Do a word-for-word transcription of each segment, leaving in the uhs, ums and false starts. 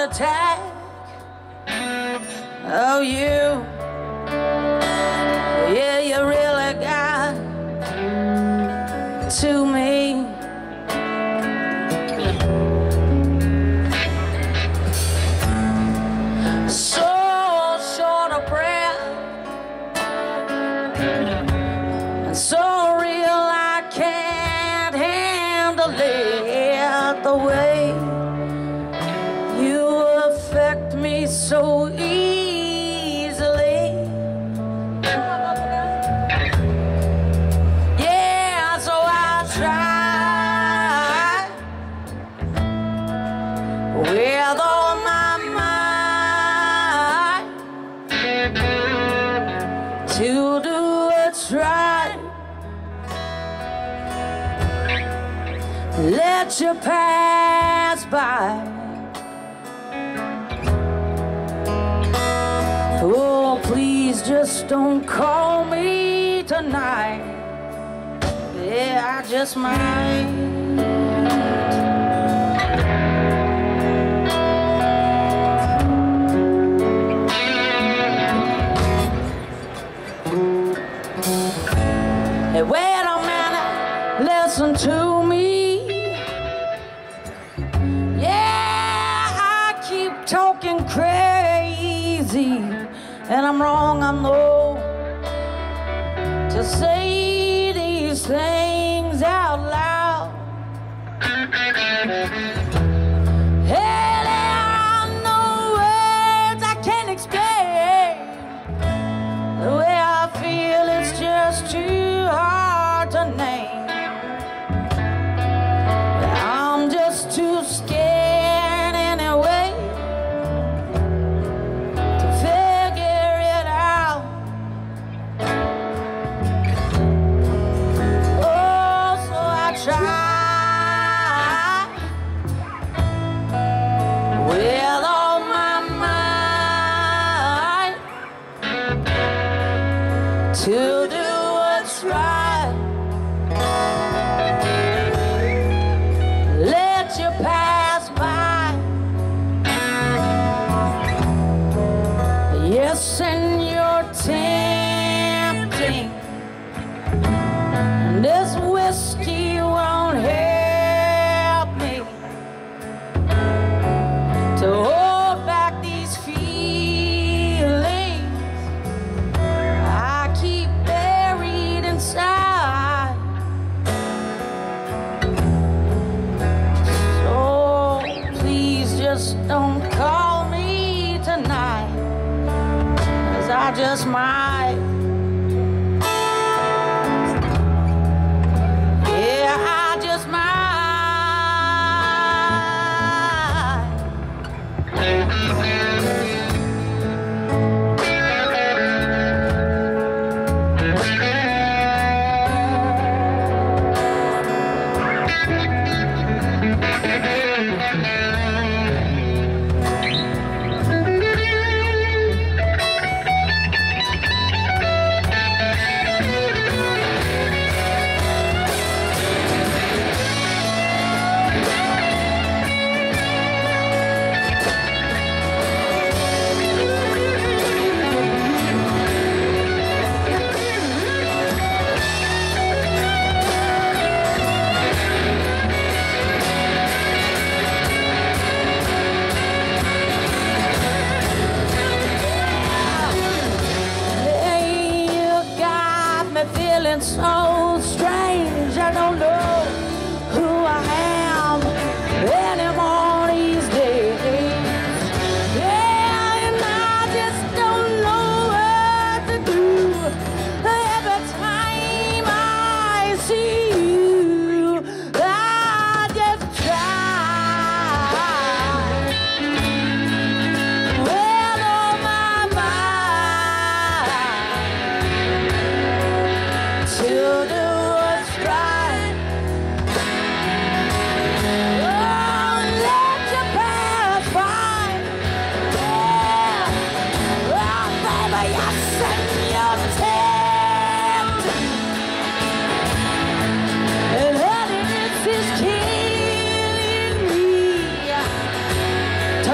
attack of you. Yeah, you really got to me. So short of breath and so real I can't handle it. The way you affect me so easily. Yeah, so I try with all my might to do what's right. Let you pass by. Oh, please just don't call me tonight. Yeah, I just might. Hey, wait a minute, listen to me. Yeah, I keep talking crazy, and I'm wrong, I know, to say these things out loud. Hey, there are no words I can't explain. The way I feel is just too hard to name. I'm just too scared anyway to figure it out. Oh, so I try with all my might to do what's right. Let you pass by. Yes, and you're tempting. This whiskey won't help me to hold back these feelings I keep buried inside. So please just don't call me tonight, 'cause I just might. Yeah, I just might.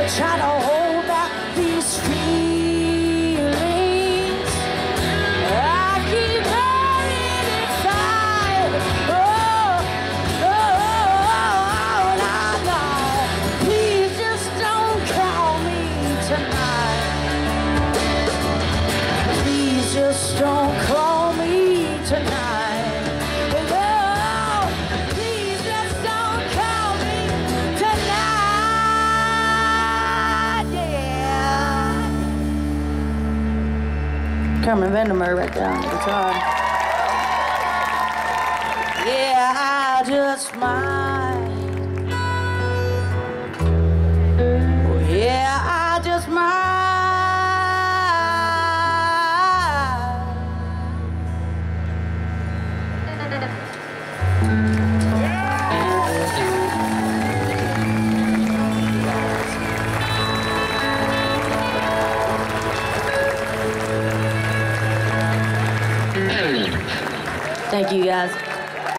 try to hold back these feelings. I keep burning inside. Oh, oh, oh, no, no. Please just don't call me tonight. Please just don't call me tonight. Oh, please just don't call me tonight. Yeah. Carmen Vandermeer right there on the guitar. Yeah, I just might. Oh, yeah, I just might. Thank you, guys.